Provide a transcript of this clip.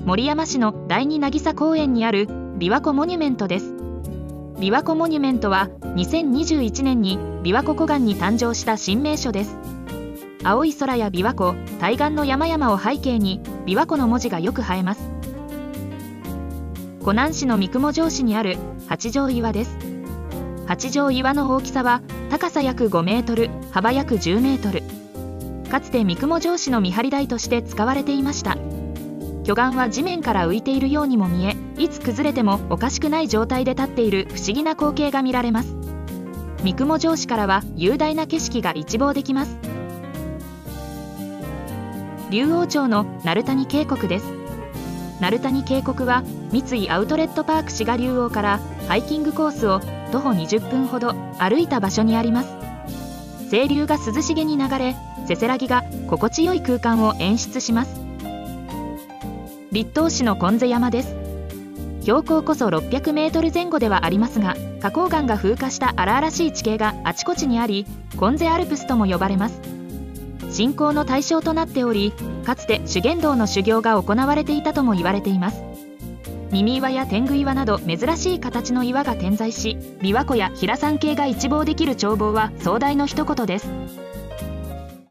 森山市の第二渚公園にある琵琶湖モニュメントです。琵琶湖モニュメントは2021年に琵琶湖湖岸に誕生した新名所です。青い空や琵琶湖、対岸の山々を背景に琵琶湖の文字がよく映えます。湖南市の三雲城市にある八丈岩です。八丈岩の大きさは高さ約5メートル、幅約10メートル。かつて三雲城市の見張り台として使われていました。巨岩は地面から浮いているようにも見え、いつ崩れてもおかしくない状態で立っている不思議な光景が見られます。三雲城市からは雄大な景色が一望できます。龍王町の鳴谷渓谷です。鳴谷渓谷は三井アウトレットパーク滋賀竜王からハイキングコースを徒歩20分ほど歩いた場所にあります。清流が涼しげに流れ、せせらぎが心地よい空間を演出します。栗東市の金瀬山です。標高こそ600メートル前後ではありますが、花崗岩が風化した荒々しい地形があちこちにあり、金瀬アルプスとも呼ばれます。信仰の対象となっており、かつて修験道の修行が行われていたとも言われています。耳岩や天狗岩など珍しい形の岩が点在し、琵琶湖や比良山系が一望できる眺望は壮大の一言です。